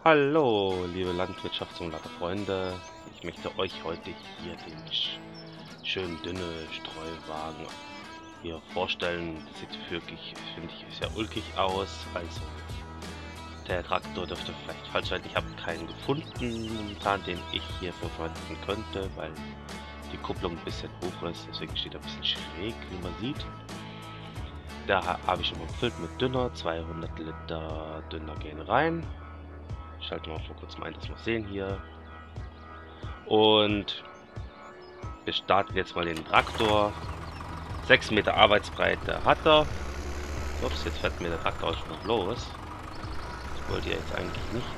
Hallo, liebe Landwirtschaftssimulator-Freunde. Ich möchte euch heute hier den schönen dünne Streuwagen hier vorstellen. Das sieht wirklich, finde ich, sehr ulkig aus. Also der Traktor dürfte vielleicht falsch sein. Ich habe keinen gefunden momentan, den ich hier verwenden könnte, weil die Kupplung ein bisschen hoch ist. Deswegen steht er ein bisschen schräg, wie man sieht. Da habe ich schon mal gefüllt mit Dünner. 200 Liter Dünner gehen rein. Schalten wir mal vor kurzem ein, dass wir sehen hier. Und wir starten jetzt mal den Traktor. 6 Meter Arbeitsbreite hat er. Ups, jetzt fährt mir der Traktor schon noch los. Das wollte ich jetzt eigentlich nicht.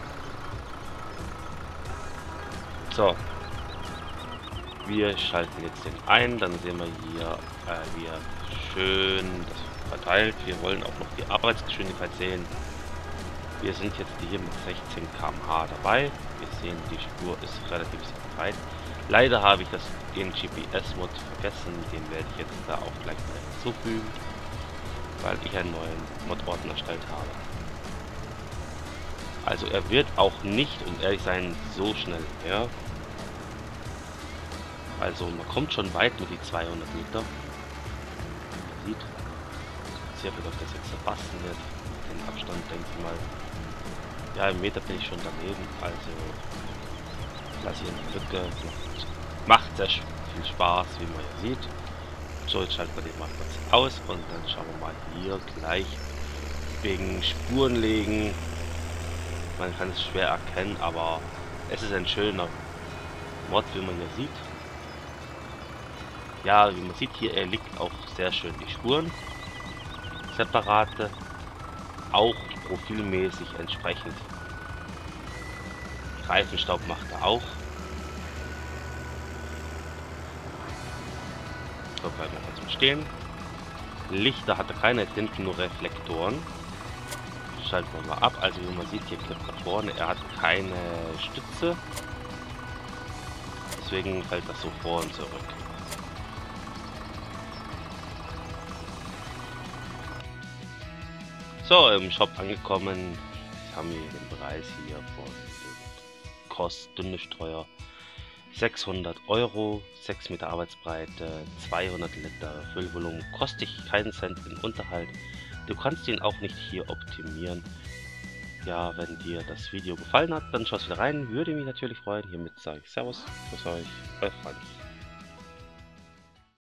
So. Wir schalten jetzt den ein. Dann sehen wir hier, wie er schön das verteilt. Wir wollen auch noch die Arbeitsgeschwindigkeit sehen. Wir sind jetzt hier mit 16 km/h dabei. Wir sehen, die Spur ist relativ sehr breit. Leider habe ich den GPS-Mod vergessen. Den werde ich jetzt da auch gleich mal hinzufügen, weil ich einen neuen Mod-Ordner erstellt habe. Also er wird auch nicht, um ehrlich sein, so schnell her. Also man kommt schon weit mit die 200 Liter. Man sieht, sehr viel, ob das jetzt so passen wird. Den Abstand, denke ich mal. Ja, im Meter bin ich schon daneben, also lasse ich in die Lücke. Macht sehr viel Spaß, wie man ja sieht. So, jetzt schalten wir den mal kurz aus und dann schauen wir mal hier gleich wegen Spuren legen. Man kann es schwer erkennen, aber es ist ein schöner Mod, wie man ja sieht. Ja, wie man sieht hier, er liegt auch sehr schön die Spuren. Separate. Auch profilmäßig entsprechend. Reifenstaub macht er auch. So, bleiben wir kurz stehen. Lichter hat er keine, jetzt hinten nur Reflektoren. Schalten wir mal ab. Also wie man sieht, hier klappt er vorne. Er hat keine Stütze. Deswegen fällt das so vor und zurück. So, im Shop angekommen. Jetzt haben wir den Preis hier von den Kost-Dünnestreuer. 600 €, 6 Meter Arbeitsbreite, 200 Liter Füllvolumen. Kostet dich keinen Cent in Unterhalt. Du kannst ihn auch nicht hier optimieren. Ja, wenn dir das Video gefallen hat, dann schaust wieder rein. Würde mich natürlich freuen. Hiermit sage ich Servus. Grüß euch, euer Frank.